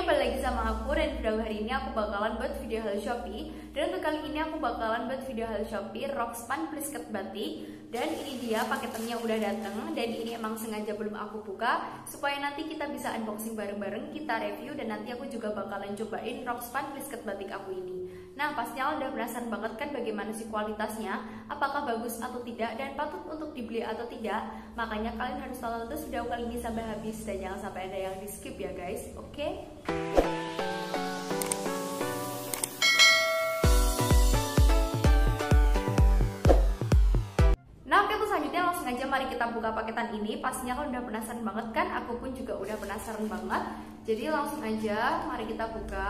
balik lagi sama aku, dan video hari ini aku bakalan buat video haul Shopee. Dan untuk kali ini aku bakalan buat video haul Shopee Rockspan Plisket Batik. Dan ini dia paketannya udah dateng, dan ini emang sengaja belum aku buka supaya nanti kita bisa unboxing bareng-bareng, kita review, dan nanti aku juga bakalan cobain Rockspan Plisket Batik aku ini. Nah, pastinya udah penasaran banget kan bagaimana sih kualitasnya, apakah bagus atau tidak, dan patut untuk dibeli atau tidak. Makanya kalian harus tonton terus video kali ini sampai habis, dan jangan sampai ada yang di skip ya guys, oke? Nah, oke, tuh selanjutnya langsung aja mari kita buka paketan ini. Pastinya kan udah penasaran banget kan, aku pun juga udah penasaran banget. Jadi langsung aja mari kita buka.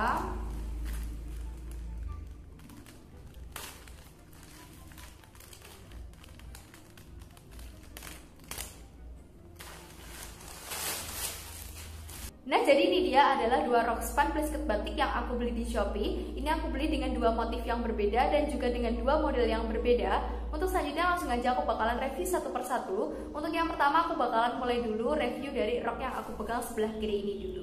Nah, jadi ini dia adalah dua Rockspan Plisket Batik yang aku beli di Shopee. Ini aku beli dengan dua motif yang berbeda dan juga dengan dua model yang berbeda. Untuk selanjutnya langsung aja aku bakalan review satu persatu. Untuk yang pertama aku bakalan mulai dulu review dari rok yang aku pegang sebelah kiri ini dulu.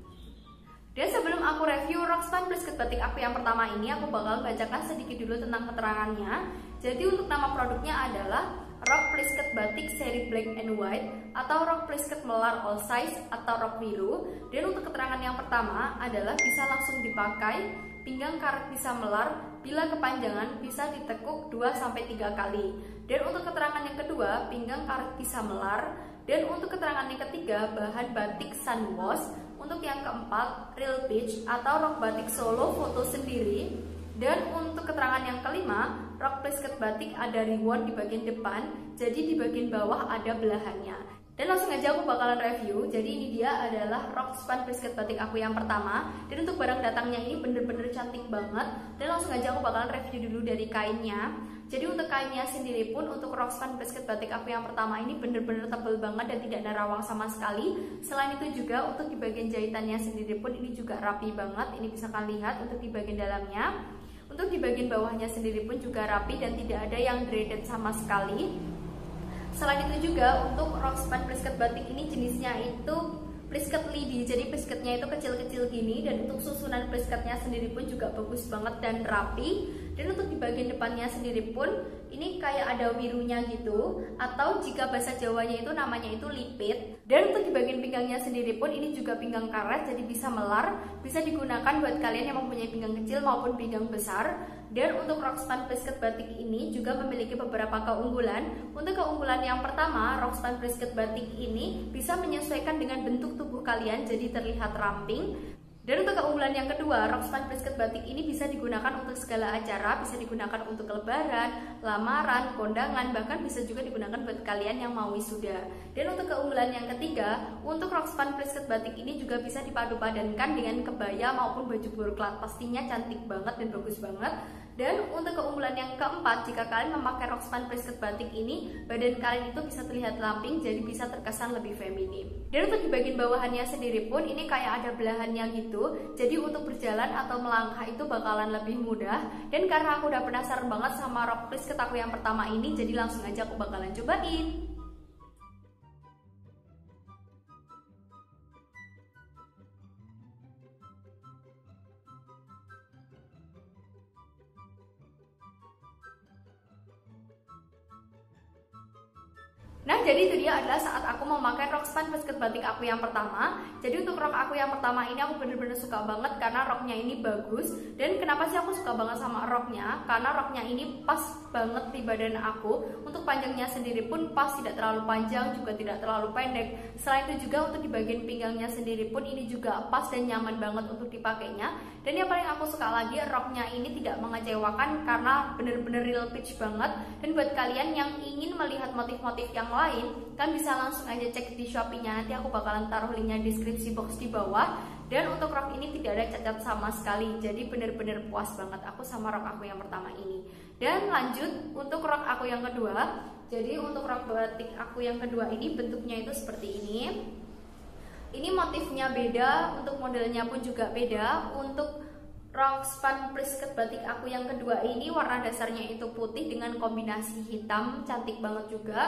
Dan sebelum aku review Rockspan Plisket Batik aku yang pertama ini, aku bakal bacakan sedikit dulu tentang keterangannya. Jadi untuk nama produknya adalah Rok Plisket Batik seri Black and White atau Rok Plisket Melar All Size atau rok biru. Dan untuk keterangan yang pertama adalah bisa langsung dipakai, pinggang karet bisa melar, bila kepanjangan bisa ditekuk 2-3 kali. Dan untuk keterangan yang kedua, pinggang karet bisa melar. Dan untuk keterangan yang ketiga, bahan batik sunwash. Untuk yang keempat, real pitch atau rok batik solo foto sendiri. Dan untuk keterangan yang kelima, rok plisket batik ada ribbon di bagian depan, jadi di bagian bawah ada belahannya. Dan langsung aja aku bakalan review. Jadi ini dia adalah Rockspan Plisket Batik aku yang pertama. Dan untuk barang datangnya ini bener-bener cantik banget. Dan langsung aja aku bakalan review dulu dari kainnya. Jadi untuk kainnya sendiri pun untuk Rockspan Plisket Batik aku yang pertama ini bener-bener tebal banget dan tidak nerawang sama sekali. Selain itu juga untuk di bagian jahitannya sendiri pun ini juga rapi banget. Ini bisa kalian lihat untuk di bagian dalamnya. Untuk di bagian bawahnya sendiri pun juga rapi dan tidak ada yang braided sama sekali. Selain itu juga untuk Rockspan Plisket Batik ini jenisnya itu plisket lidi, jadi plisketnya itu kecil-kecil gini. Dan untuk susunan plisketnya sendiri pun juga bagus banget dan rapi. Dan untuk di bagian depannya sendiri pun ini kayak ada wirunya gitu, atau jika bahasa Jawanya itu namanya itu lipit. Dan untuk di bagian pinggangnya sendiri pun ini juga pinggang karet, jadi bisa melar, bisa digunakan buat kalian yang mempunyai pinggang kecil maupun pinggang besar. Dan untuk Rockspan Plisket Batik ini juga memiliki beberapa keunggulan. Untuk keunggulan yang pertama, Rockspan Plisket Batik ini bisa menyesuaikan dengan bentuk tubuh kalian, jadi terlihat ramping. Dan untuk keunggulan yang kedua, Rockspan Plisket Batik ini bisa digunakan untuk segala acara, bisa digunakan untuk lebaran, lamaran, kondangan, bahkan bisa juga digunakan buat kalian yang mau wisuda. Dan untuk keunggulan yang ketiga, untuk Rockspan Plisket Batik ini juga bisa dipadu-padankan dengan kebaya maupun baju burklat. Pastinya cantik banget dan bagus banget. Dan untuk keunggulan yang keempat, jika kalian memakai Rockspan Plisket Batik ini, badan kalian itu bisa terlihat ramping, jadi bisa terkesan lebih feminim. Dan untuk di bagian bawahannya sendiri pun ini kayak ada belahannya gitu, jadi untuk berjalan atau melangkah itu bakalan lebih mudah. Dan karena aku udah penasaran banget sama rok plisket aku yang pertama ini, jadi langsung aja aku bakalan cobain. Nah, jadi itu dia adalah saat aku memakai Rockspan Plisket Batik aku yang pertama. Jadi untuk rok aku yang pertama ini aku bener-bener suka banget karena roknya ini bagus. Dan kenapa sih aku suka banget sama roknya? Karena roknya ini pas banget di badan aku. Untuk panjangnya sendiri pun pas, tidak terlalu panjang juga tidak terlalu pendek. Selain itu juga untuk di bagian pinggangnya sendiri pun ini juga pas dan nyaman banget untuk dipakainya. Dan yang paling aku suka lagi, roknya ini tidak mengecewakan karena bener-bener real pitch banget. Dan buat kalian yang ingin melihat motif-motif yang lain, kan bisa langsung aja cek di Shopee-nya. Nanti aku bakalan taruh linknya di deskripsi box di bawah. Dan untuk rok ini tidak ada cacat sama sekali, jadi bener-bener puas banget aku sama rok aku yang pertama ini. Dan lanjut untuk rok aku yang kedua. Jadi untuk rok batik aku yang kedua ini bentuknya itu seperti ini. Ini motifnya beda, untuk modelnya pun juga beda. Untuk Rockspan Plisket Batik aku yang kedua ini warna dasarnya itu putih dengan kombinasi hitam, cantik banget juga.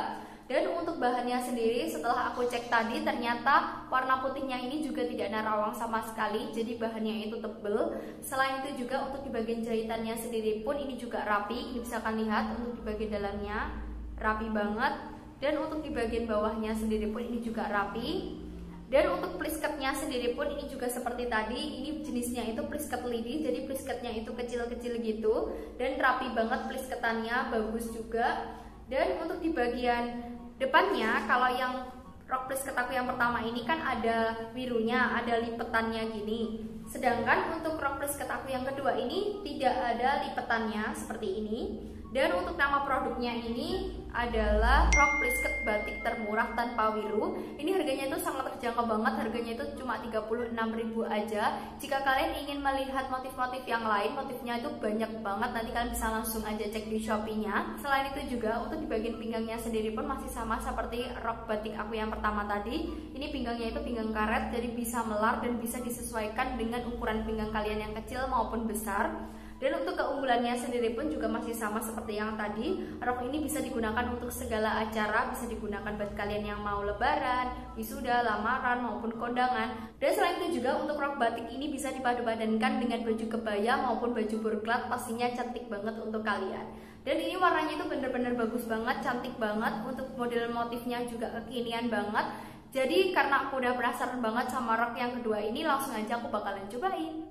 Dan untuk bahannya sendiri setelah aku cek tadi ternyata warna putihnya ini juga tidak nerawang sama sekali, jadi bahannya itu tebel. Selain itu juga untuk di bagian jahitannya sendiri pun ini juga rapi. Ini bisa kalian lihat untuk di bagian dalamnya rapi banget. Dan untuk di bagian bawahnya sendiri pun ini juga rapi. Dan untuk plisketnya sendiri pun ini juga seperti tadi, ini jenisnya itu plisket lidi, jadi plisketnya itu kecil-kecil gitu. Dan rapi banget plisketannya, bagus juga. Dan untuk di bagian depannya, kalau yang rok plisket aku yang pertama ini kan ada birunya, ada lipetannya gini. Sedangkan untuk rok plisket aku yang kedua ini tidak ada lipetannya seperti ini. Dan untuk nama produknya ini adalah rok plisket batik termurah tanpa wiru. Ini harganya itu sangat terjangkau banget, harganya itu cuma 36.000 aja. Jika kalian ingin melihat motif-motif yang lain, motifnya itu banyak banget, nanti kalian bisa langsung aja cek di Shopee-nya. Selain itu juga untuk di bagian pinggangnya sendiri pun masih sama seperti rok batik aku yang pertama tadi. Ini pinggangnya itu pinggang karet, jadi bisa melar dan bisa disesuaikan dengan ukuran pinggang kalian yang kecil maupun besar. Dan untuk keunggulannya sendiri pun juga masih sama seperti yang tadi. Rok ini bisa digunakan untuk segala acara, bisa digunakan buat kalian yang mau lebaran, wisuda, lamaran, maupun kondangan. Dan selain itu juga untuk rok batik ini bisa dipadu-padankan dengan baju kebaya maupun baju burklat, pastinya cantik banget untuk kalian. Dan ini warnanya itu bener-bener bagus banget, cantik banget. Untuk model motifnya juga kekinian banget. Jadi karena aku udah penasaran banget sama rok yang kedua ini, langsung aja aku bakalan cobain.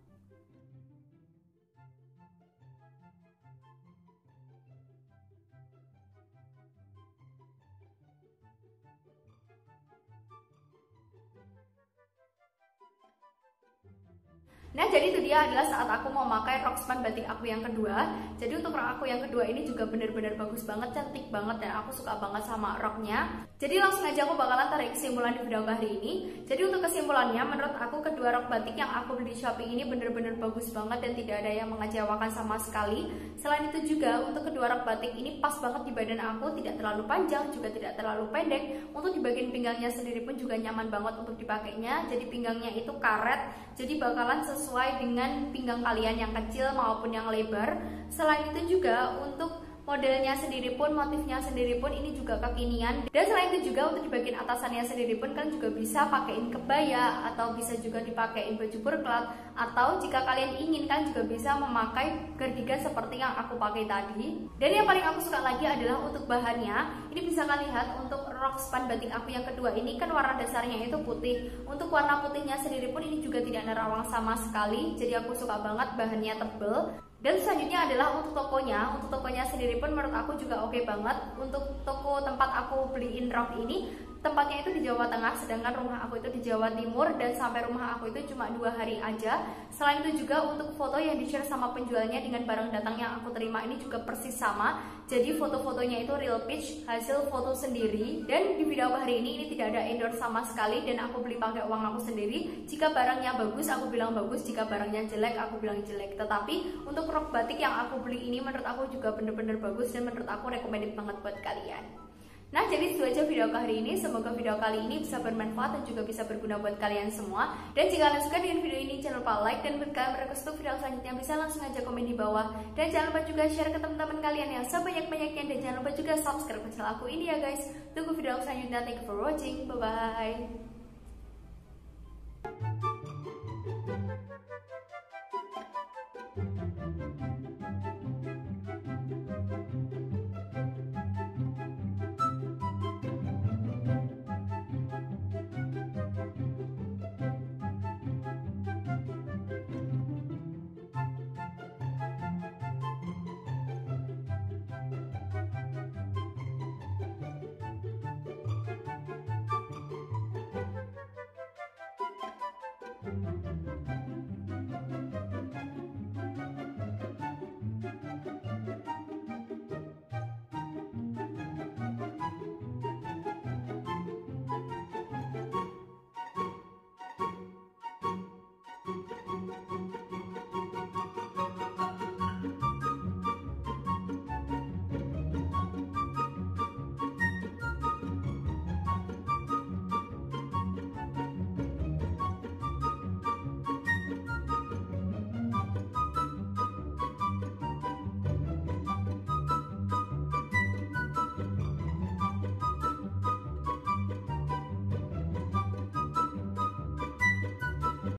Nah, jadi itu dia adalah saat aku mau pakai rok span batik aku yang kedua. Jadi untuk rok aku yang kedua ini juga bener-bener bagus banget, cantik banget, dan aku suka banget sama roknya. Jadi langsung aja aku bakalan tarik kesimpulan di video hari ini. Jadi untuk kesimpulannya, menurut aku kedua rok batik yang aku beli di Shopee ini bener-bener bagus banget dan tidak ada yang mengecewakan sama sekali. Selain itu juga untuk kedua rok batik ini pas banget di badan aku, tidak terlalu panjang juga tidak terlalu pendek. Untuk di bagian pinggangnya sendiri pun juga nyaman banget untuk dipakainya. Jadi pinggangnya itu karet, jadi bakalan sesuai dengan pinggang kalian yang kecil maupun yang lebar. Selain itu juga untuk modelnya sendiri pun, motifnya sendiri pun ini juga kekinian. Dan selain itu juga untuk di bagian atasannya sendiri pun kalian juga bisa pakaiin kebaya atau bisa juga dipakein baju burklat, atau jika kalian ingin kalian juga bisa memakai cardigan seperti yang aku pakai tadi. Dan yang paling aku suka lagi adalah untuk bahannya. Ini bisa kalian lihat untuk rok span batik aku yang kedua ini kan warna dasarnya itu putih. Untuk warna putihnya sendiri pun ini juga tidak nerawang sama sekali. Jadi aku suka banget, bahannya tebel. Dan selanjutnya adalah untuk tokonya. Untuk tokonya sendiri pun menurut aku juga oke banget. Untuk toko tempat aku beliin rok ini, tempatnya itu di Jawa Tengah, sedangkan rumah aku itu di Jawa Timur, dan sampai rumah aku itu cuma 2 hari aja. Selain itu juga untuk foto yang di-share sama penjualnya dengan barang datang yang aku terima ini juga persis sama. Jadi foto-fotonya itu real pitch, hasil foto sendiri. Dan di video aku hari ini tidak ada endorse sama sekali, dan aku beli pakai uang aku sendiri. Jika barangnya bagus, aku bilang bagus. Jika barangnya jelek, aku bilang jelek. Tetapi untuk rok batik yang aku beli ini menurut aku juga bener-bener bagus, dan menurut aku recommended banget buat kalian. Nah, jadi itu aja video aku hari ini. Semoga video kali ini bisa bermanfaat dan juga bisa berguna buat kalian semua. Dan jika kalian suka dengan video ini, jangan lupa like, dan buat kalian request untuk video selanjutnya bisa langsung aja komen di bawah. Dan jangan lupa juga share ke teman-teman kalian yang sebanyak-banyaknya, dan jangan lupa juga subscribe ke channel aku ini ya guys. Tunggu video aku selanjutnya. Thank you for watching. Bye bye.